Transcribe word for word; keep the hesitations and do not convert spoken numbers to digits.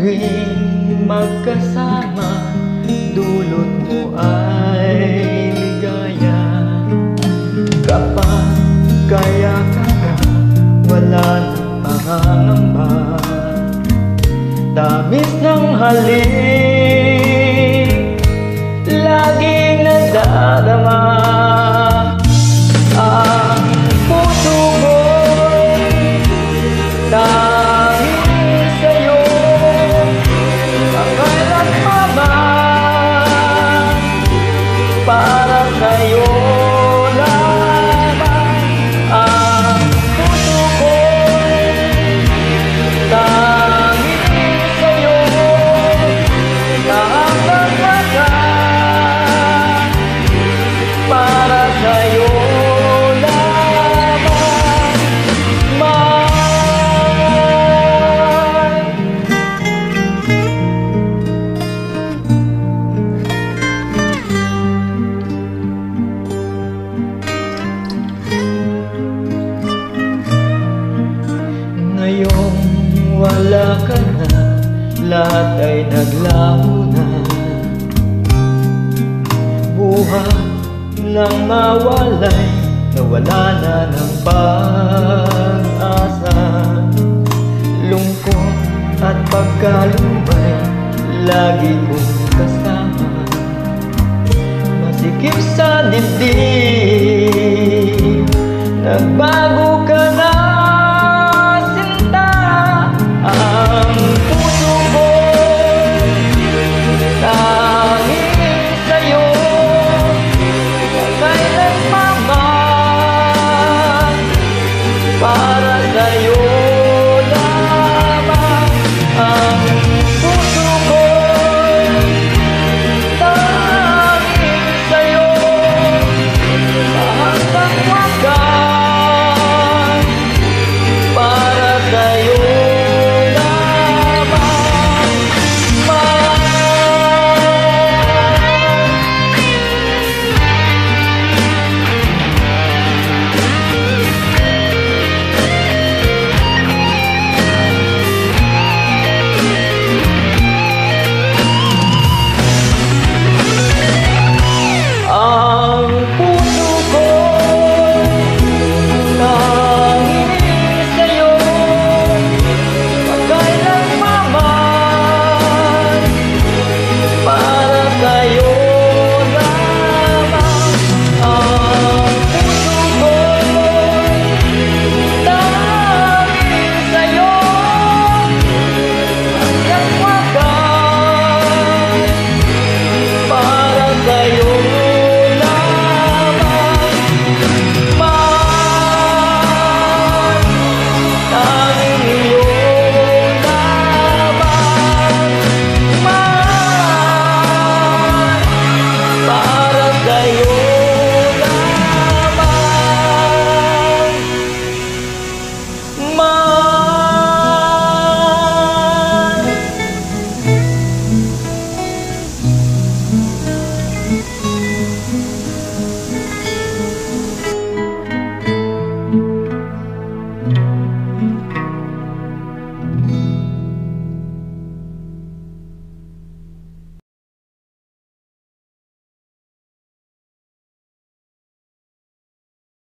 tuwing magkasama, dulot mo ay ligaya. Kapag kaya ka na, wala nang pangangamba. Tamis ng halik, laging nadarama. Ang puso ko'y tanging sayo, pangarap man para sa'yo lamang. Ang puso ko'y tanging sa'yo, nakakapagpaka para sa'yo lamang, mahal. Ngayong wala ka na, lahat ay naglaho na. Buhay nang mawalay, nawala na ng pag-asa. Lungkot at pagkalumbay, lagi kong kasama. Masikip sa dibdib, nagbago